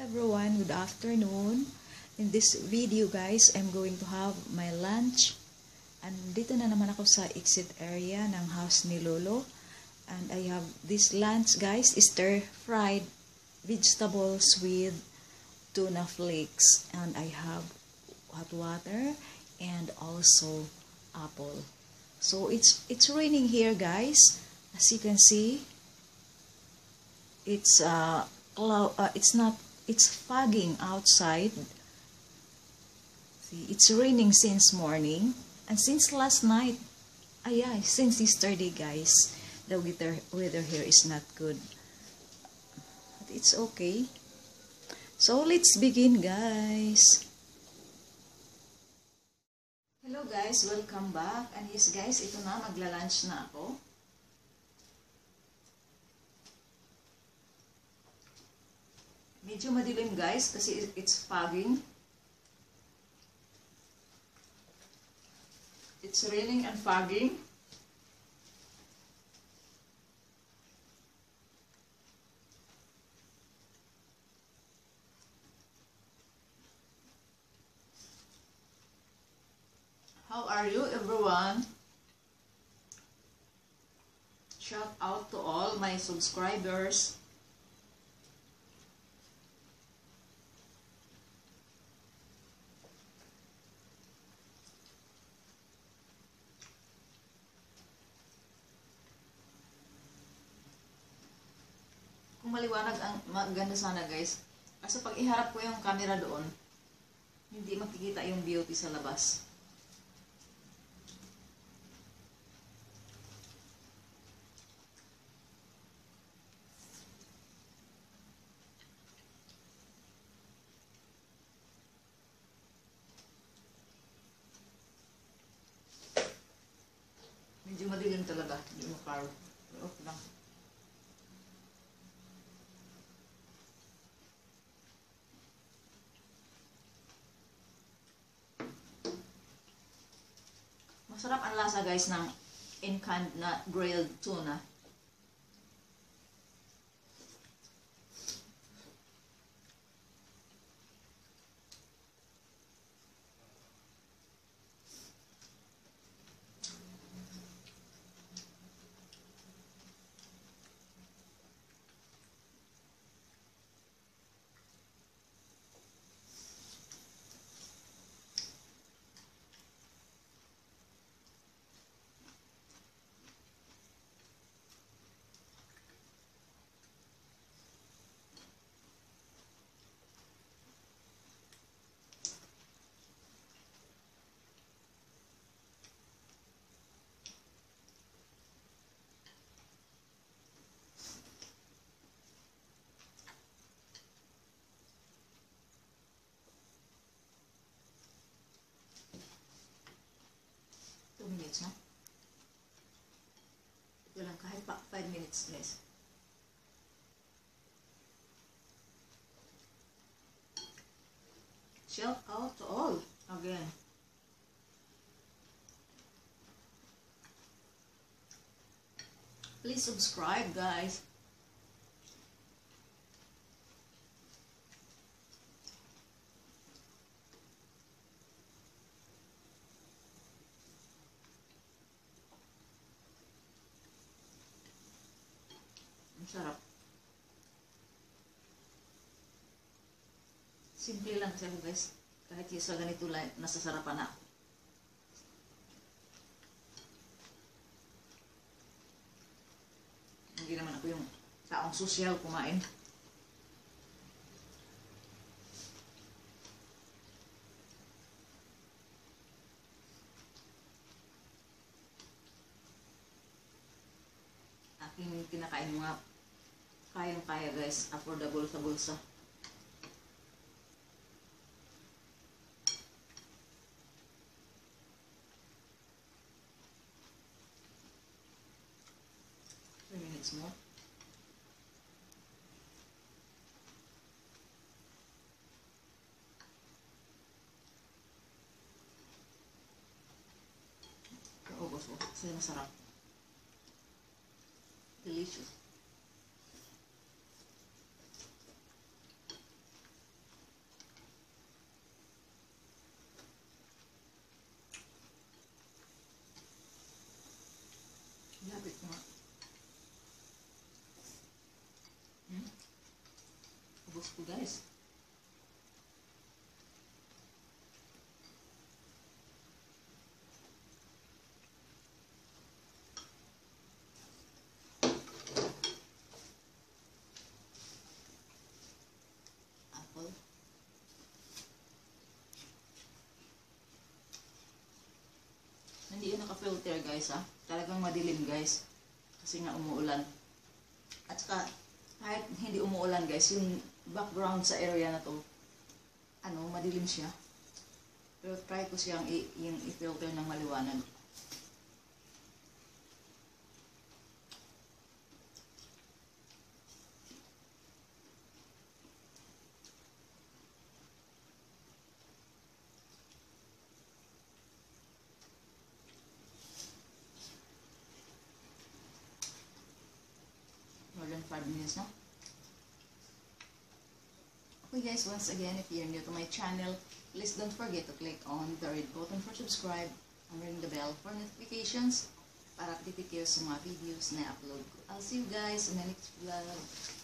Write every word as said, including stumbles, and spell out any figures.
everyone, good afternoon. In this video guys, I'm going to have my lunch. And dito na naman ako sa exit area ng house ni Lolo. And I have this lunch guys, stir fried vegetables with tuna flakes. And I have hot water and also apple. So it's it's raining here guys. As you can see, it's uh, cloud, uh it's not it's fogging outside. See, it's raining since morning and since last night. Ah yeah, since yesterday guys, the weather weather here is not good. But it's okay. So let's begin guys. Hello guys, welcome back. And yes guys, ito na, magla-lunch na ako. Medyo madilim guys kasi it's fogging. It's raining and fogging. How are you everyone? Shout out to all my subscribers. Kung maliwanag ang maganda sana guys. Kasi pag iharap ko yung camera doon, hindi makikita yung beauty sa labas. Medyo madilim talaga. Hindi mo paro. Off lang. Masarap ang lasa guys ng in-canned na grilled tuna. two minutes na. Ito lang, kahit pa five minutes guys. Shout out to all again. Please subscribe guys. Sarap. Simple lang kasi ako guys. Kahit yung sa ganito lang, nasasarapan na ako. Hindi naman ako yung taong sosyal kumain. Aking kinakain mga kayang-kaya guys, affordable sa bulsa. three minutes more. Kaubos ko, kasi masarap. Delicious. Diyos ko guys. Apple. Hindi yun naka-filter guys ah. Talagang madilim guys. Kasi nga umuulan. At saka, kahit hindi umuulan guys, yung background sa area na to, ano, madilim siya. Pero try ko siyang i- yung i-filter ng maliwanag. More than five minutes na. Okay guys, once again, if you're new to my channel, please don't forget to click on the red button for subscribe and ring the bell for notifications para update kayo sa mga videos na upload ko. I'll see you guys in my next vlog.